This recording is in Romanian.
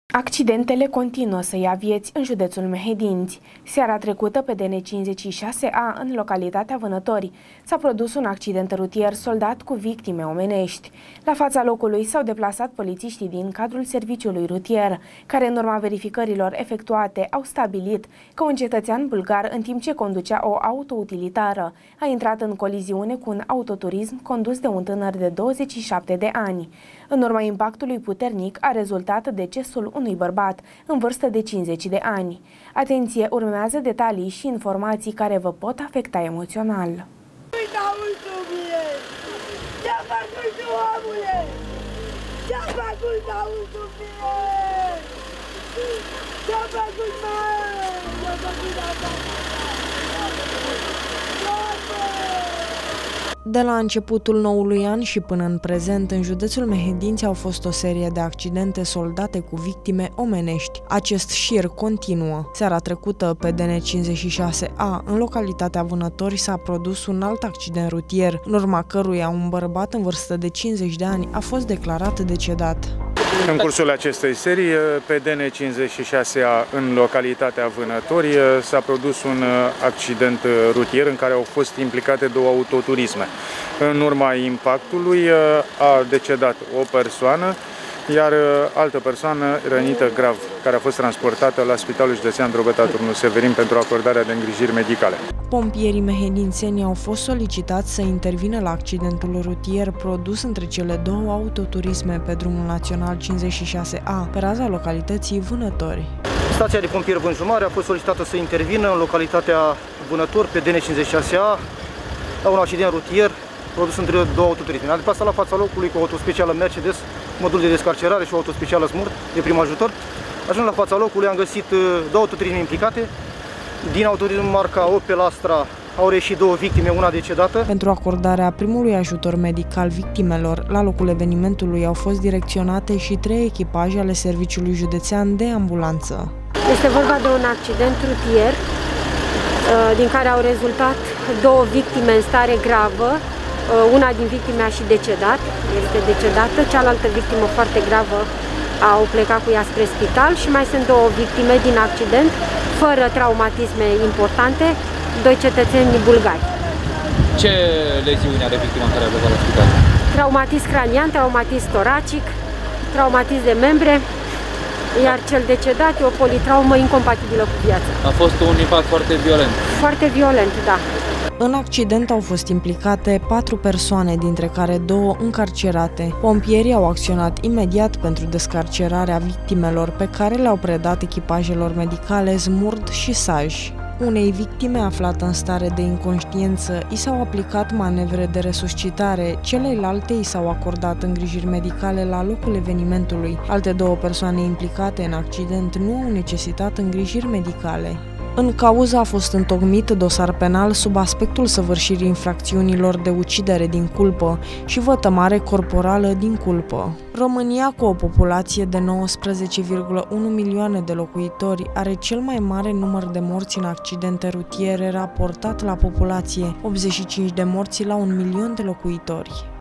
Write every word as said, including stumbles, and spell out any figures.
Accidentele continuă să ia vieți în județul Mehedinți. Seara trecută, pe D N cincizeci și șase A, în localitatea Vânători, s-a produs un accident rutier soldat cu victime omenești. La fața locului s-au deplasat polițiștii din cadrul serviciului rutier, care, în urma verificărilor efectuate, au stabilit că un cetățean bulgar, în timp ce conducea o autoutilitară, a intrat în coliziune cu un autoturism condus de un tânăr de douăzeci și șapte de ani. În urma impactului puternic a rezultat decesul unui bărbat în vârstă de cincizeci de ani. Atenție, urmează detalii și informații care vă pot afecta emoțional. Ce-a făcut tu, omule? Ce-a făcut autul mie? Ce-a făcut, mă? Ce-a făcut asta? De la începutul noului an și până în prezent, în județul Mehedinți au fost o serie de accidente soldate cu victime omenești. Acest șir continuă. Seara trecută, pe D N cincizeci și șase A, în localitatea Vânători, s-a produs un alt accident rutier, în urma căruia un bărbat în vârstă de cincizeci de ani a fost declarat decedat. În cursul acestei serii, pe D N cincizeci și șase A, în localitatea Vânători, s-a produs un accident rutier în care au fost implicate două autoturisme. În urma impactului a decedat o persoană, iar altă persoană rănită grav, care a fost transportată la Spitalul Județean Drobeta Turnul Severin pentru acordarea de îngrijiri medicale. Pompierii mehedințeni au fost solicitați să intervină la accidentul rutier produs între cele două autoturisme pe drumul național cincizeci și șase A, pe raza localității Vânători. Stația de pompieri Vânjumare a fost solicitată să intervină în localitatea Vânători pe D N cincizeci și șase A la un accident rutier produs între două autoturisme. Ne-am deplasat la fața locului cu o autospecială Mercedes, modul de descarcerare și o autospecială Smurt de prim ajutor. Ajung la fața locului, am găsit două autoturisme implicate. Din autoturism marca Opel Astra au reieșit două victime, una decedată. Pentru acordarea primului ajutor medical victimelor, la locul evenimentului au fost direcționate și trei echipaje ale Serviciului Județean de Ambulanță. Este vorba de un accident rutier din care au rezultat două victime în stare gravă. Una din victime a și decedat, este decedată, cealaltă victimă foarte gravă au plecat cu ea spre spital și mai sunt două victime din accident, fără traumatisme importante, doi cetățeni bulgari. Ce leziuni are victima care a plecat la spital? Traumatism cranian, traumatism toracic, traumatism de membre, iar cel decedat e o politraumă incompatibilă cu viața. A fost un impact foarte violent. Foarte violent, da. În accident au fost implicate patru persoane, dintre care două încarcerate. Pompierii au acționat imediat pentru descarcerarea victimelor, pe care le-au predat echipajelor medicale Smurd și Saj. Unei victime aflată în stare de inconștiență i s-au aplicat manevre de resuscitare, celelalte i s-au acordat îngrijiri medicale la locul evenimentului. Alte două persoane implicate în accident nu au necesitat îngrijiri medicale. În cauză a fost întocmit dosar penal sub aspectul săvârșirii infracțiunilor de ucidere din culpă și vătămare corporală din culpă. România, cu o populație de nouăsprezece virgulă unu milioane de locuitori, are cel mai mare număr de morți în accidente rutiere raportat la populație, optzeci și cinci de morți la un milion de locuitori.